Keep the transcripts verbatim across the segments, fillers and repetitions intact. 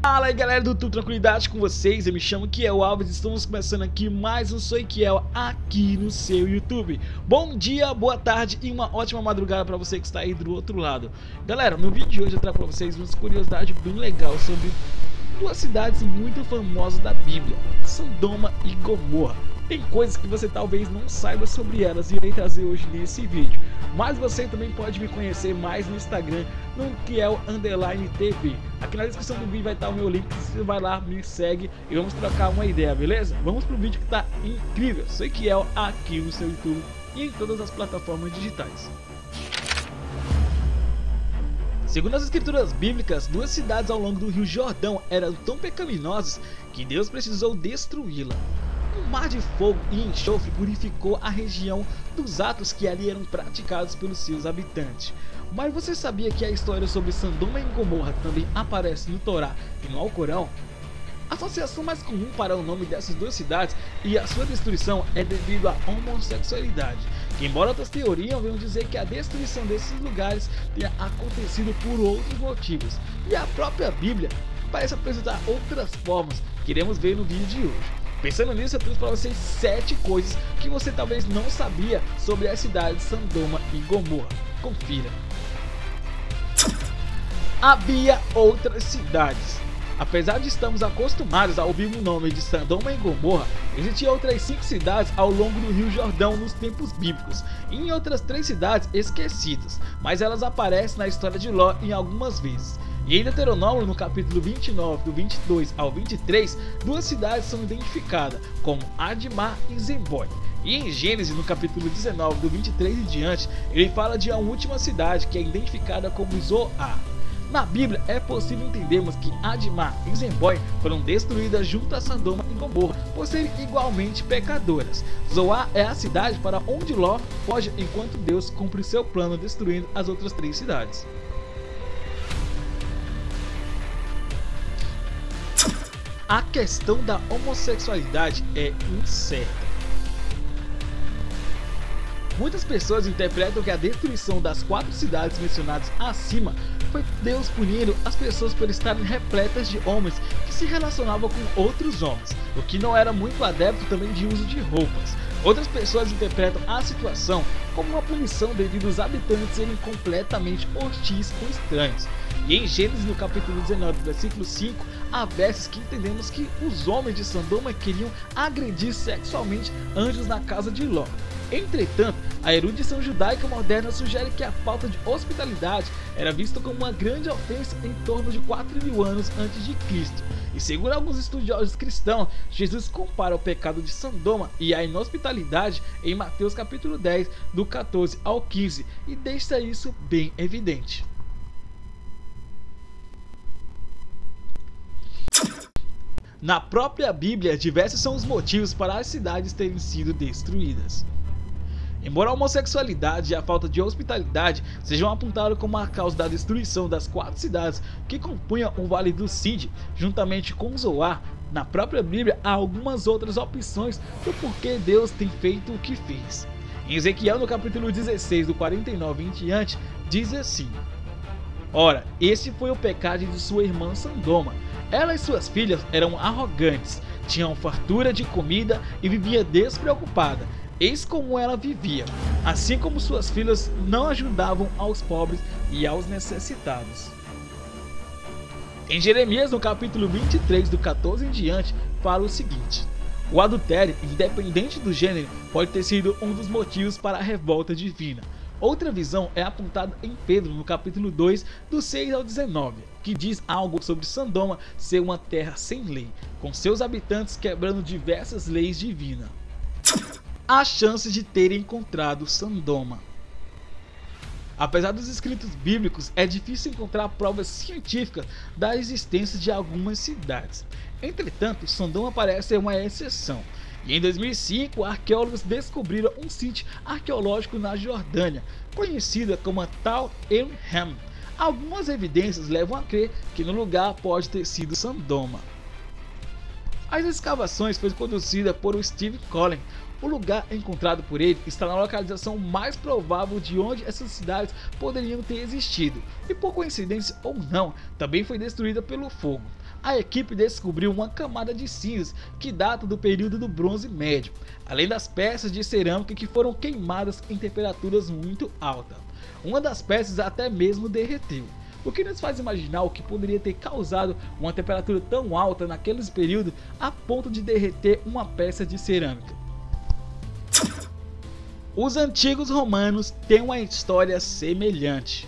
Fala aí galera do Tudo Tranquilidade com vocês, eu me chamo Kiel Alves e estamos começando aqui mais um Sou Kiel aqui no seu YouTube. Bom dia, boa tarde e uma ótima madrugada para você que está aí do outro lado. Galera, no vídeo de hoje eu trago para vocês uma curiosidade bem legal sobre duas cidades muito famosas da Bíblia, Sodoma e Gomorra. Tem coisas que você talvez não saiba sobre elas e irei trazer hoje nesse vídeo. Mas você também pode me conhecer mais no Instagram, no Kiel Underline T V. Aqui na descrição do vídeo vai estar o meu link, você vai lá, me segue e vamos trocar uma ideia, beleza? Vamos pro vídeo que tá incrível. Sou Kiel aqui no seu YouTube e em todas as plataformas digitais. Segundo as escrituras bíblicas, duas cidades ao longo do Rio Jordão eram tão pecaminosas que Deus precisou destruí-la. Um mar de fogo e enxofre purificou a região dos atos que ali eram praticados pelos seus habitantes. Mas você sabia que a história sobre Sodoma e Gomorra também aparece no Torá e no Alcorão? A associação mais comum para o nome dessas duas cidades e a sua destruição é devido à homossexualidade, que embora outras teorias venham dizer que a destruição desses lugares tenha acontecido por outros motivos, e a própria Bíblia parece apresentar outras formas que iremos ver no vídeo de hoje. Pensando nisso, eu trouxe para vocês sete coisas que você talvez não sabia sobre as cidades de Sodoma e Gomorra. Confira. Havia outras cidades. Apesar de estarmos acostumados a ouvir o nome de Sodoma e Gomorra, existiam outras cinco cidades ao longo do Rio Jordão nos tempos bíblicos, e em outras três cidades esquecidas, mas elas aparecem na história de Ló em algumas vezes. E em Deuteronômio, no capítulo vinte e nove, do vinte e dois ao vinte e três, duas cidades são identificadas como Admá e Zeboim. E em Gênesis, no capítulo dezenove, do vinte e três em diante, ele fala de uma última cidade que é identificada como Zoar. Na Bíblia é possível entendermos que Admá e Zeboim foram destruídas junto a Sodoma e Gomorra por serem igualmente pecadoras. Zoar é a cidade para onde Ló foge enquanto Deus cumpre seu plano destruindo as outras três cidades. A questão da homossexualidade é incerta. Muitas pessoas interpretam que a destruição das quatro cidades mencionadas acima foi Deus punindo as pessoas por estarem repletas de homens que se relacionavam com outros homens, o que não era muito adepto também de uso de roupas. Outras pessoas interpretam a situação como uma punição devido aos habitantes serem completamente hostis ou estranhos. E em Gênesis, no capítulo dezenove, versículo cinco, há versos que entendemos que os homens de Sodoma queriam agredir sexualmente anjos na casa de Ló. Entretanto, a erudição judaica moderna sugere que a falta de hospitalidade era vista como uma grande ofensa em torno de quatro mil anos antes de Cristo. E segundo alguns estudiosos cristãos, Jesus compara o pecado de Sodoma e a inhospitalidade em Mateus capítulo dez, do quatorze ao quinze, e deixa isso bem evidente. Na própria Bíblia, diversos são os motivos para as cidades terem sido destruídas. Embora a homossexualidade e a falta de hospitalidade sejam apontados como a causa da destruição das quatro cidades que compunham o Vale do Sinde, juntamente com Zoar, na própria Bíblia há algumas outras opções do porquê Deus tem feito o que fez. Em Ezequiel, no capítulo dezesseis, do quarenta e nove em diante, diz assim: Ora, este foi o pecado de sua irmã Sodoma. Ela e suas filhas eram arrogantes, tinham fartura de comida e vivia despreocupada. Eis como ela vivia, assim como suas filhas não ajudavam aos pobres e aos necessitados. Em Jeremias, no capítulo vinte e três, do quatorze em diante, fala o seguinte: o adultério, independente do gênero, pode ter sido um dos motivos para a revolta divina. Outra visão é apontada em Pedro, no capítulo dois, do seis ao dezenove, que diz algo sobre Sodoma ser uma terra sem lei, com seus habitantes quebrando diversas leis divinas. Há chances de terem encontrado Sodoma. Apesar dos escritos bíblicos, é difícil encontrar provas científicas da existência de algumas cidades. Entretanto, Sodoma parece ser uma exceção. E em dois mil e cinco, arqueólogos descobriram um sítio arqueológico na Jordânia, conhecida como Tal El-Hem. Algumas evidências levam a crer que no lugar pode ter sido Sodoma. As escavações foram conduzidas por Steve Collins. O lugar encontrado por ele está na localização mais provável de onde essas cidades poderiam ter existido, e por coincidência ou não, também foi destruída pelo fogo. a equipe descobriu uma camada de cinzas que data do período do Bronze Médio, além das peças de cerâmica que foram queimadas em temperaturas muito altas. Uma das peças até mesmo derreteu, o que nos faz imaginar o que poderia ter causado uma temperatura tão alta naqueles períodos a ponto de derreter uma peça de cerâmica. Os antigos romanos têm uma história semelhante.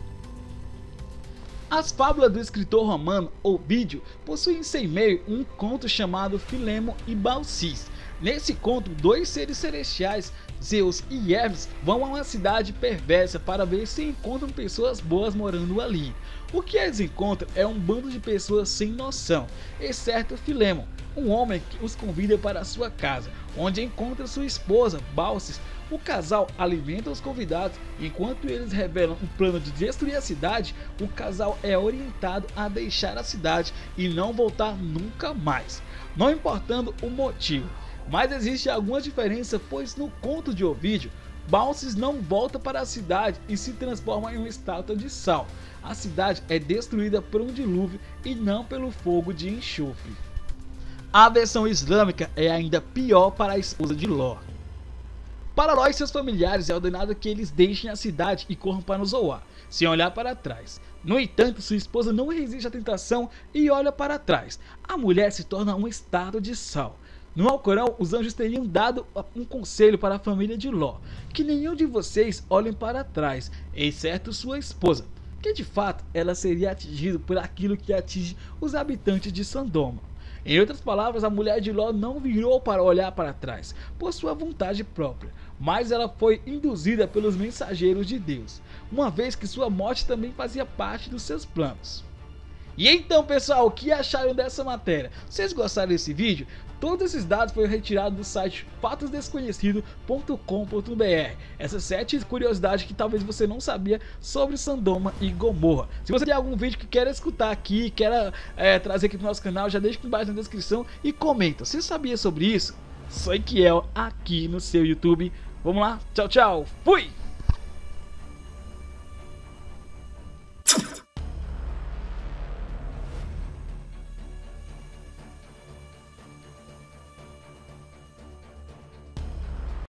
As fábulas do escritor romano Ovídio possuem em seu meio um conto chamado Filemo e Baucis. Nesse conto, dois seres celestiais, Zeus e Hermes, vão a uma cidade perversa para ver se encontram pessoas boas morando ali. O que eles encontram é um bando de pessoas sem noção, exceto Filemo, um homem que os convida para sua casa, onde encontra sua esposa, Baucis. O casal alimenta os convidados, e enquanto eles revelam um plano de destruir a cidade, o casal é orientado a deixar a cidade e não voltar nunca mais, não importando o motivo. Mas existe alguma diferença, pois no conto de Ovídio, Baucis não volta para a cidade e se transforma em uma estátua de sal. A cidade é destruída por um dilúvio e não pelo fogo de enxofre. A versão islâmica é ainda pior para a esposa de Ló. Para Ló e seus familiares é ordenado que eles deixem a cidade e corram para Zoar, sem olhar para trás. No entanto, sua esposa não resiste à tentação e olha para trás. A mulher se torna uma estátua de sal. No Alcorão, os anjos teriam dado um conselho para a família de Ló, que nenhum de vocês olhem para trás, exceto sua esposa, que de fato ela seria atingida por aquilo que atinge os habitantes de Sodoma. Em outras palavras, a mulher de Ló não virou para olhar para trás, por sua vontade própria, mas ela foi induzida pelos mensageiros de Deus, uma vez que sua morte também fazia parte dos seus planos. E então, pessoal, o que acharam dessa matéria? Vocês gostaram desse vídeo? Todos esses dados foram retirados do site fatos desconhecidos ponto com ponto br. Essas sete curiosidades que talvez você não sabia sobre Sodoma e Gomorra. Se você tem algum vídeo que quer escutar aqui, quer é, trazer aqui para o nosso canal, já deixa aqui embaixo na descrição e comenta. Você sabia sobre isso? Sou Equiel aqui no seu YouTube. Vamos lá, tchau, tchau, fui!